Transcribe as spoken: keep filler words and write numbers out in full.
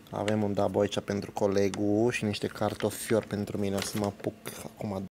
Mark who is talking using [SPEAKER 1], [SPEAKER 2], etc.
[SPEAKER 1] Avem un dabo aici pentru colegul și niște cartofiori pentru mine. O să mă apuc acum